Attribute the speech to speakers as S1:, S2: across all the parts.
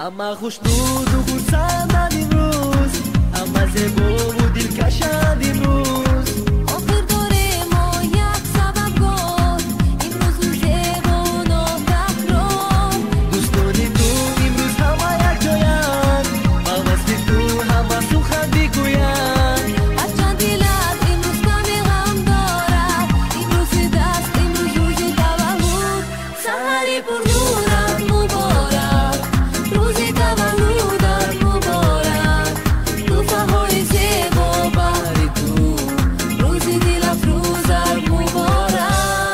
S1: همه خوشنود و خرسندند امروز، همه زیبا و دلکشند امروز.
S2: آخر داریم ما یک سببگار، امروز روز زیبا و ناتکرار.
S1: دوستانی تو امروز همه یک جایند، با وصل تو همه سخن بگویند.
S2: هرچند دلت امروز کمی غم دارد، امروز دست امروز روز تولد. سحری پر نورت مبارک، روز تولدت مبارک. توفه های زیبا بر تو، روز دل افروزت مبارک.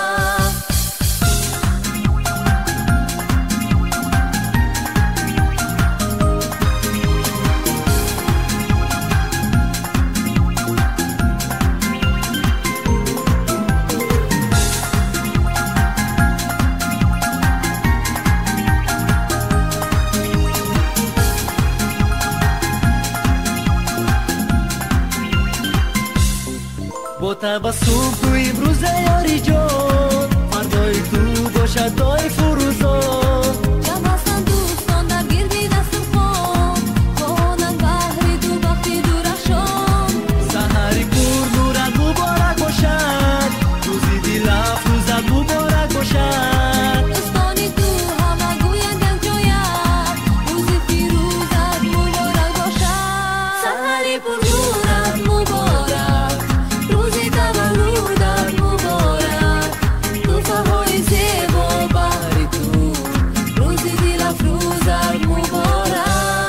S1: با تبسم تو امروز یاری جان، فردای تو باشد دای فروزان.
S2: جمع هستند دوستان در گرد دسترخوان، خواهانند بهر تو بخت درخشان.
S1: سحری پر نورت مبارک باشد، روزی دل افروزت مبارک باشد.
S2: دوستانی تو همه گویند یک جایت، روز فیروزت مبارک باشد. سحری پر نورت مبارک، روز تولدت مبارک. توفه های زیبا بر تو، روز دل افروزت مبارک.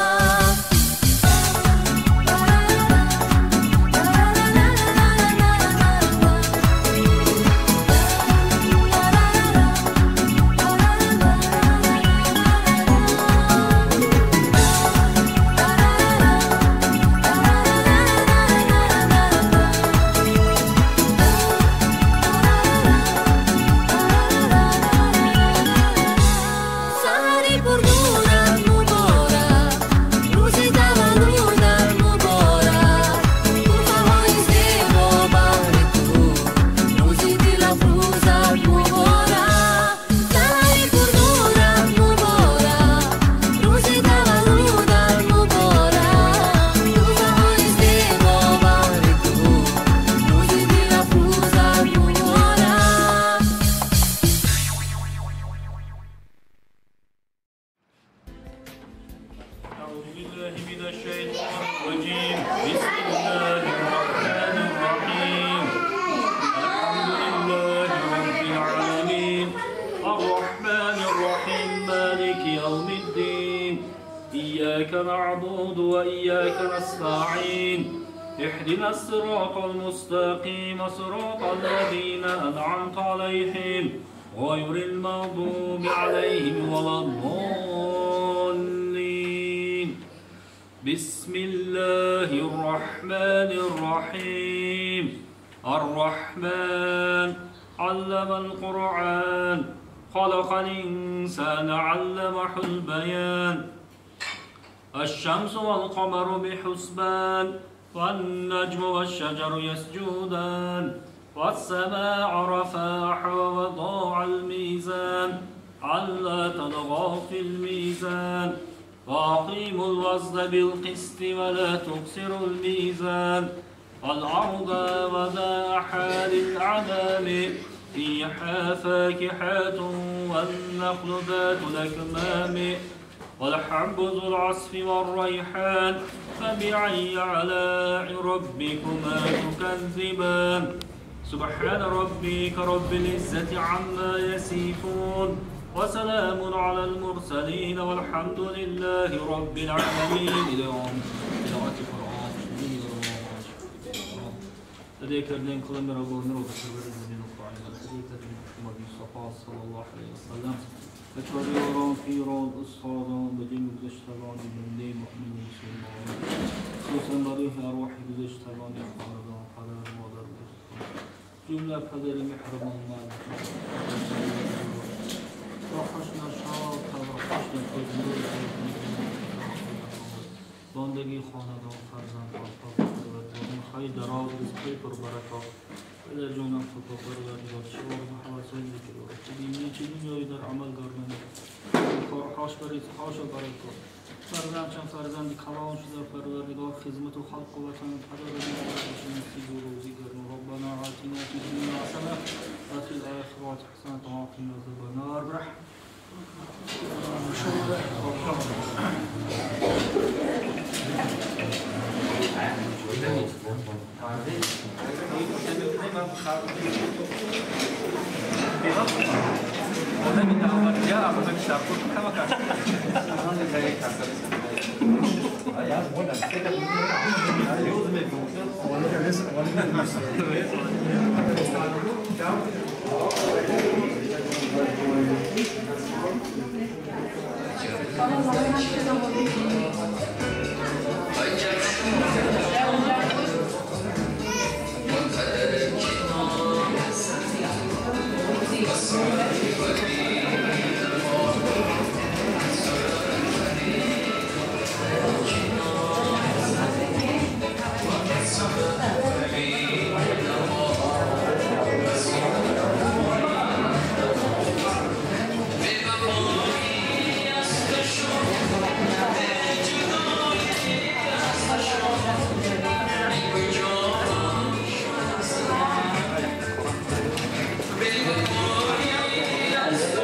S2: سحری پر نورت مبارک، روز تولدت مبارک. توفه های زیبا بر تو، روز دل افروزت مبارک. سحری پر نورت مبارک، روز تولدت مبارک. توفه های زیبا بر تو، روز دل افروزت مبارک.
S3: أعوذ بالله من الشيطان الرجيم. بسم الله الرحمن الرحيم. الحمد لله رب العالمين، الرحمن الرحيم، مالك يوم الدين. إياك نعبد وإياك نستعين، اهدنا الصراط المستقيم، صراط الذين أنعمت عليهم غير المغضوب عليهم ولا الضالين. بسم الله الرحمن الرحيم. الرحمن علم القرآن، خلق الإنسان علمه البيان. الشمس والقمر بحسبان، والنجم والشجر يسجدان. والسماء رفعها ووضع الميزان، ألا تطغوا في الميزان. وأقيموا الوزن بالقسط ولا تخسروا الميزان. والأرض وضعها للأنام، فيها فاكهة والنخل ذات الأكمام. والحب ذو العصف والريحان، فبأي آلاء ربكما تكذبان. سبحان ربك رب العزة عما يصفون، وسلام على المرسلين، والحمد لله رب العالمين. تلاوت قرآن لديك الدين كل من ربنا وبشر الذين قاعدين لديك الدين محمد مصطفى صلى الله عليه وسلم. بتوريورون فيرون أصحابون بدين بزشتغان من دين مؤمنين سلمان، خصوصا بريح أرواح بزشتغان يقاربون قدر مادر جملة قدر محرم الله. وحشنا شاد وحشنا قدر باندگی خاندان فرزند خواهی دراز رزقی پر برکات در جونم خطا پروردگار شما رو محواسه ذکر و خودی چیزی در عمل کردن کارهاش برای هاش برای فرزند فرزندی کلام شده پروردگار خدمت و خلق و وطن پدر و مادر نصیب و روزی گردون ربنا آتینا فی الدنیا حسنه و فی الآخرة حسنة وقنا عذاب النار برحمتك
S1: Yes.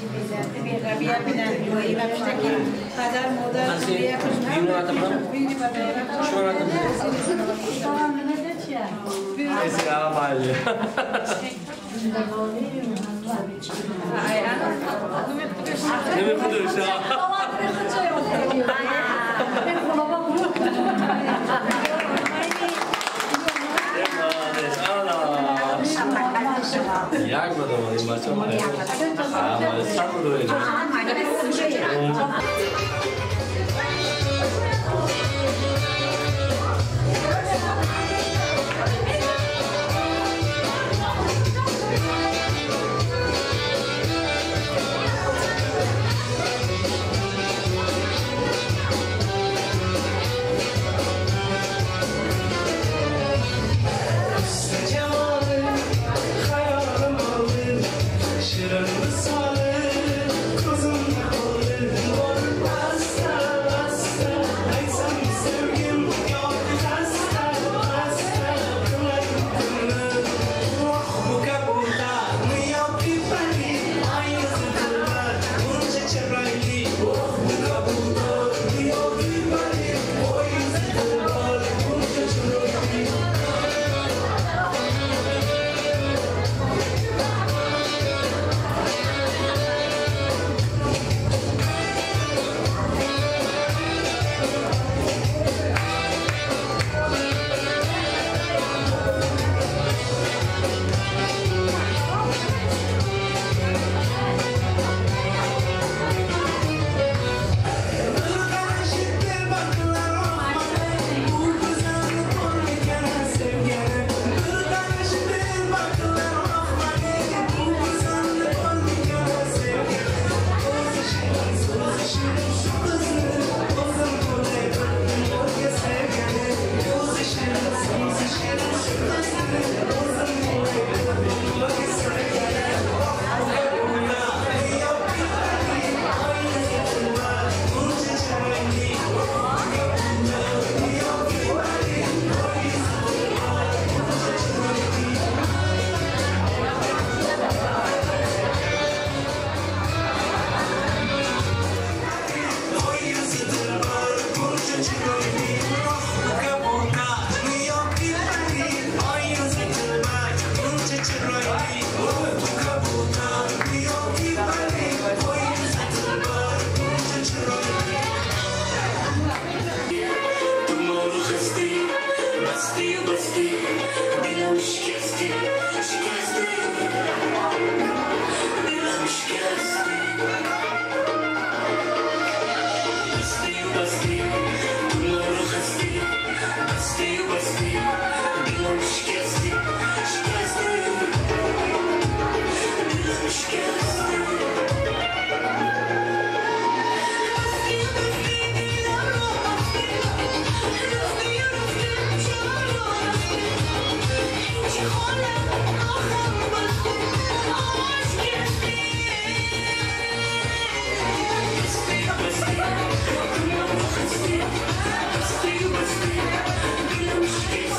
S4: بیا بینن دوایی و بشتکی پدر مادر بیا
S5: Jak będą oni macie? Ale sam budujecie.
S6: Basti,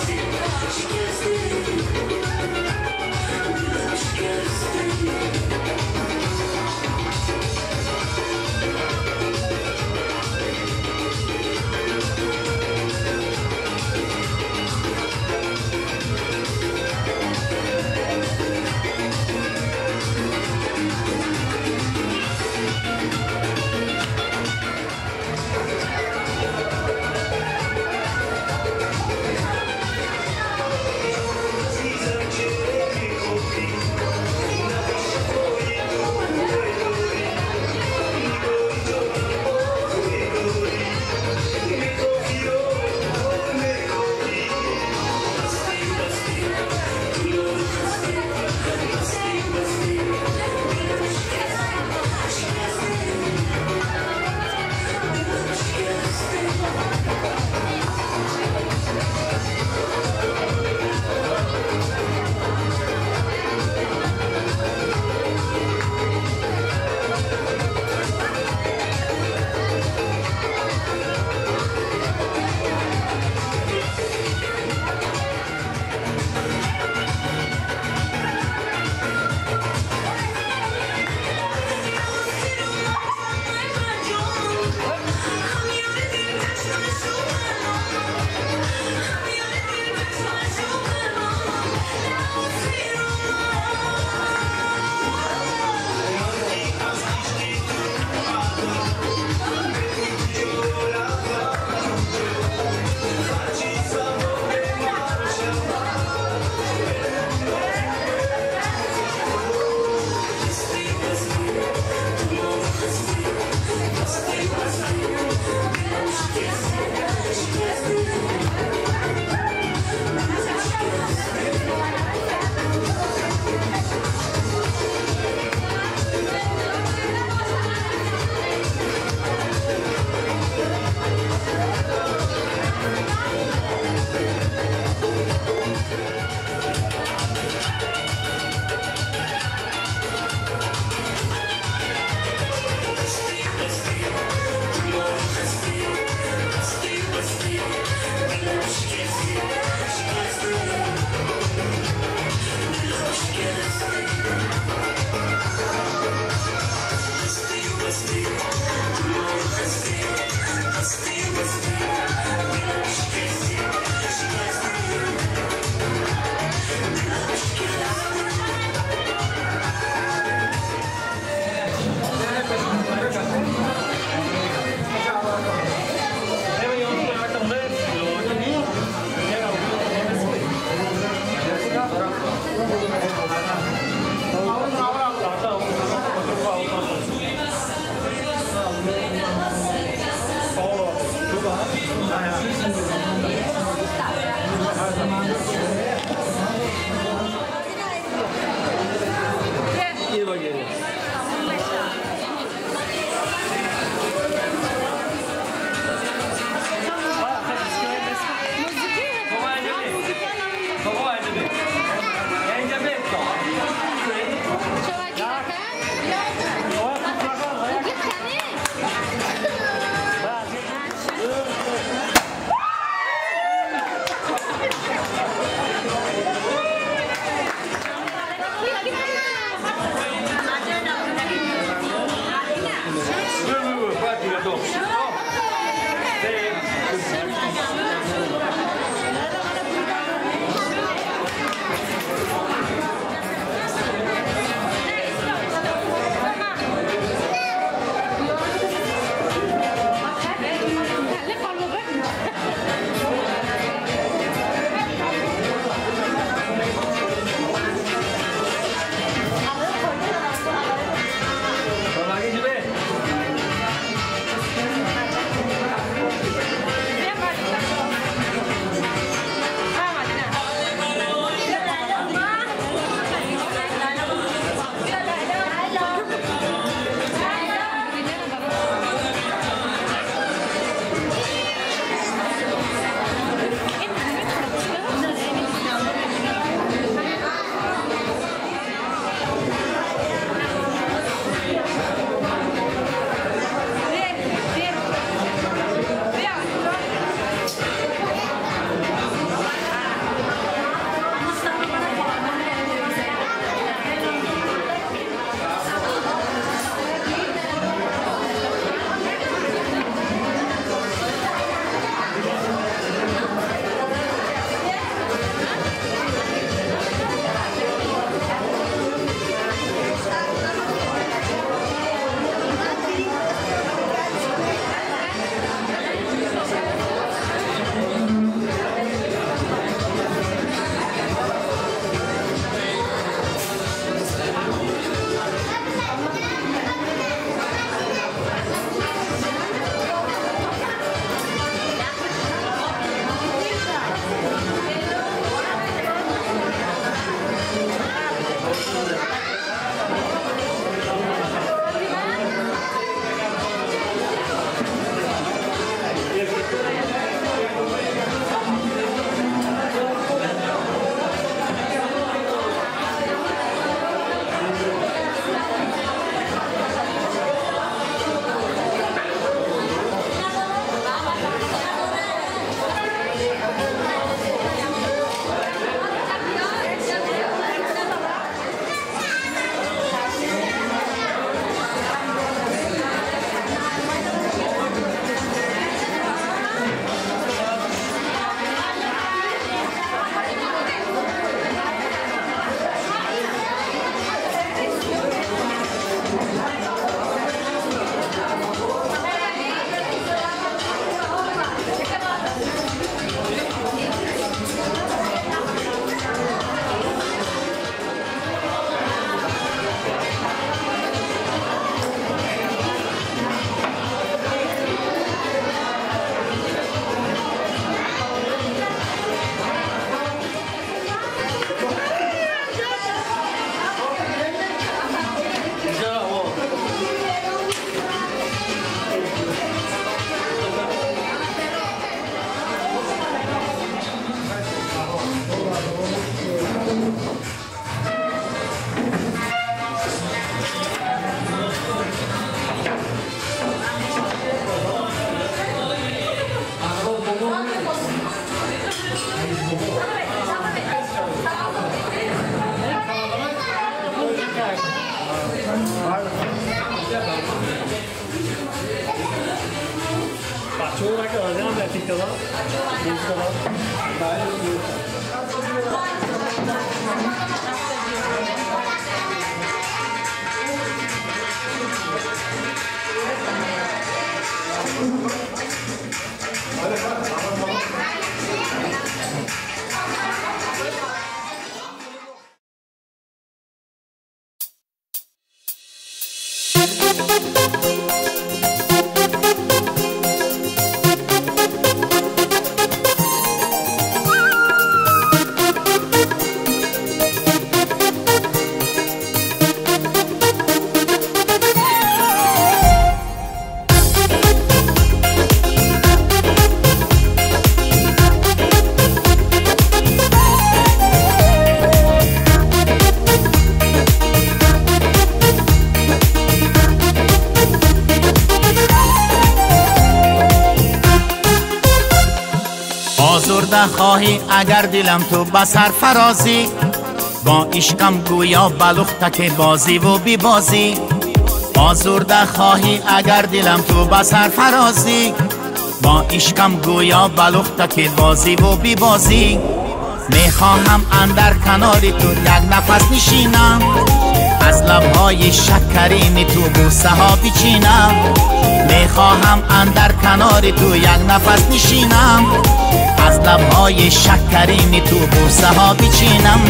S6: آزرده خواهی اگر دلم تو بسر فرازی، با عشقم گویا بلوخته بازی و بی بازی. آزرده خواهی اگر دلم تو بسر فرازی، با عشقم گویا بلوخته بازی و بی بازی. میخواهم اندر کناری تو یک نفس نشینم، از لبهای شکرین تو بوسه ها بچینم. میخواهم اندر کناری تو یک نفس نشینم، از لبهای شکرین تو بوسه ها بچینم.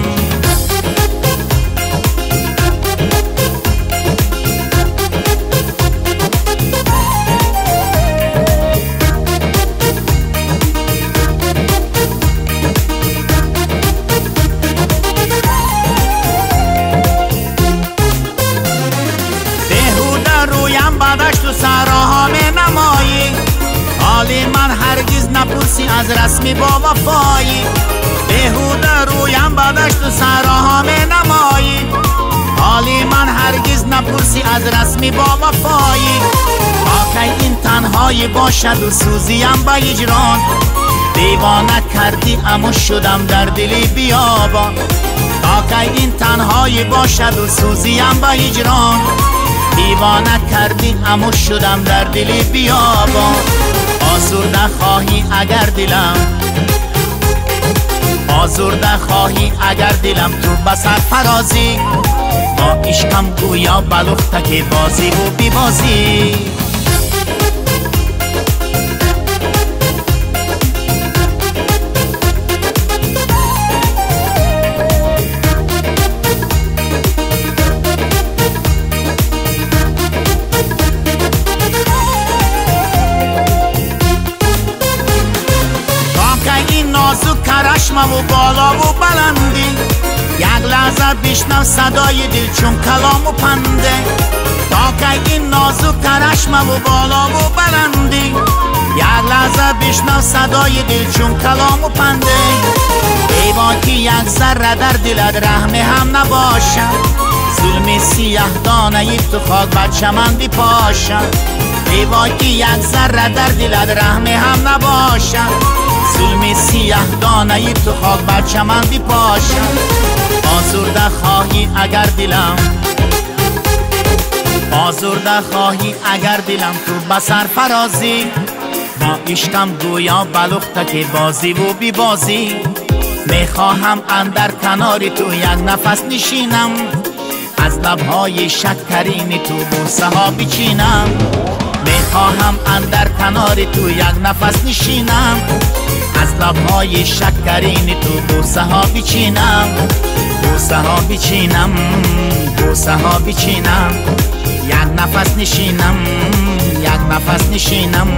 S6: بدش تو سراها می نمایی، حالی من هرگز نپرسی از رسمی با وفایی. بهوده رویم بدش تو سراها می نمایی، حالی من هرگز نپرسی از رسمی با وفایی. تا کی این تنهایی باشد و سوزیم با هجران، دیوانه کردی اما شدم در دلی بیابان. تا کی این تنهایی باشد و سوزیم با هجران، دیوانه کردی اما شدم در دلی بیابان. آزرده خواهی اگر دلم، آزرده خواهی اگر دلم تو بسر فرازی، با عشقم گویا بلوخته که بازی و بی بازی. نازک کرشمه و بالا و بلندی، یک لحظه بشنو صدای دل چون کلام و پنده. تا که این نازک کرشمه و بالا و بلندی، یک لحظه بشنو صدای دل چون کلام و پنده. ایوا که یک ذره در دلت رحم هم نباشد، ظلم سیه دانه تو خاک بر چمن بپاشد. ایوا که یک ذره در دلت رحم هم نباشد، ظلم سیه دانه تو خاک بر چمن بپاشد. آزرده خواهی اگر دلم، آزرده خواهی اگر دلم تو بسر فرازی، با عشقم گویا بلوخته که بازی و بی بازی. میخواهم اندر کناری تو یک نفس نشینم، از لبهای شکرین تو بوسه ها بچینم. میخواهم اندر کناری تو یک نفس نشینم، از لبهای شکرین تو بوسه ها بچینم. بوسه ها بچینم، بوسه ها بچینم، یک نفس نشینم، یک نفس نشینم.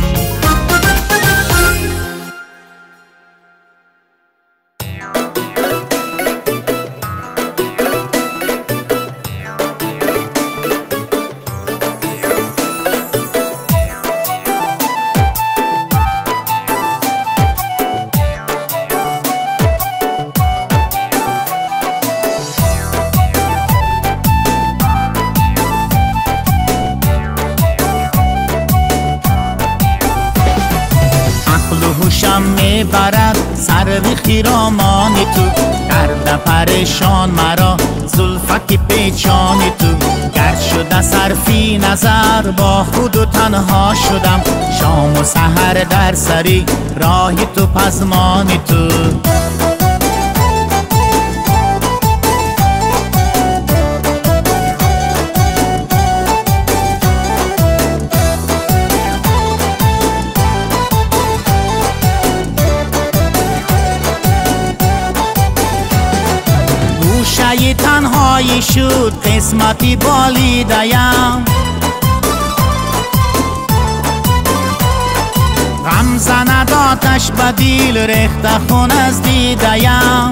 S6: میبرد سر خیرامان تو، کرده پریشان مرا زلفک پیچان تو. گر گرد شده صرفی نظر با خود و تنها شدم شام و سحر در سری راهی تو پزمانی تو گوشه تنهایی شد قسمتی بالیده‌ام غم زند آتش به دل ریخته خون از دیده‌ام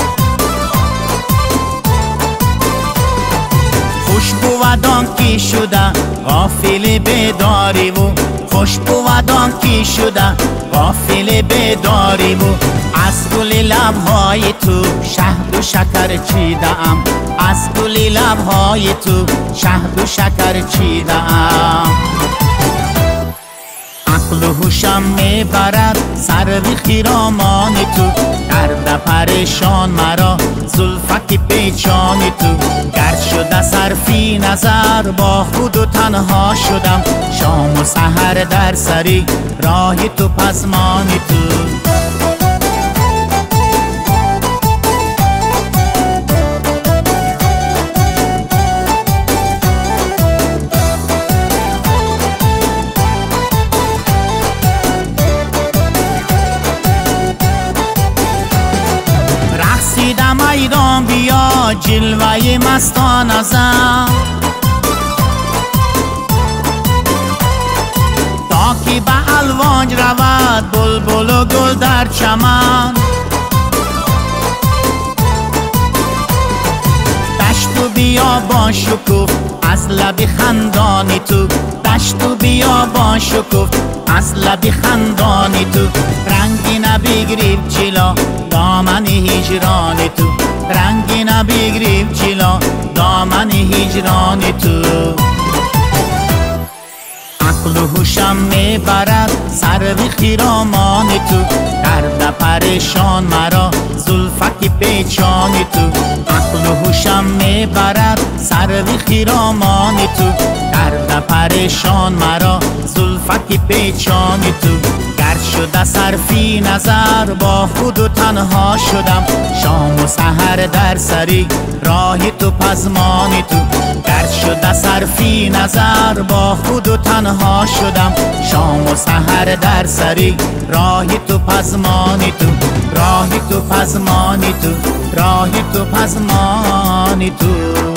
S6: خوش بود آنکه شده غافل بیداری و خوش بود آنکه شده غافل بیداری و از گل لبهای تو شهد و شکر چیده‌ام از گل لبهای تو شهد و شکر چیده‌ام عقل و هوشم میبرد سرو خرامان تو کرده پریشان مرا زلفک پیچان تو گرد شده صرفی نظر با خود و تنها شدم شام و سحر در سری راهی تو پزمان تو میدان بیا جلوه مستان ازم تا که به الوان رود بلبل و گل در چمن دشت و بیابان شکوف از لب خندانی تو دشت و بیابان شکوف از لب خندانی تو رنگی نبگریب چلا دامن هجران تو رنگی نبگریب چلا دامن هجران تو عقل و هوشم میبرد سرو خرامان تو کرده پریشان مرا زلفک پیچان تو عقل و هوشم میبرد سرو خرامان تو کرده پریشان مرا زلفک پیچان تو گرد شده صرفی نظر با خود و تنها شدم شام و سحر در سری راهی تو پزمان تو گرد شده صرفی نظر با خود و تنها شدم شام و سحر در سری راهی تو پزمانی تو راهی تو پزمانی تو راهی تو پزمانی تو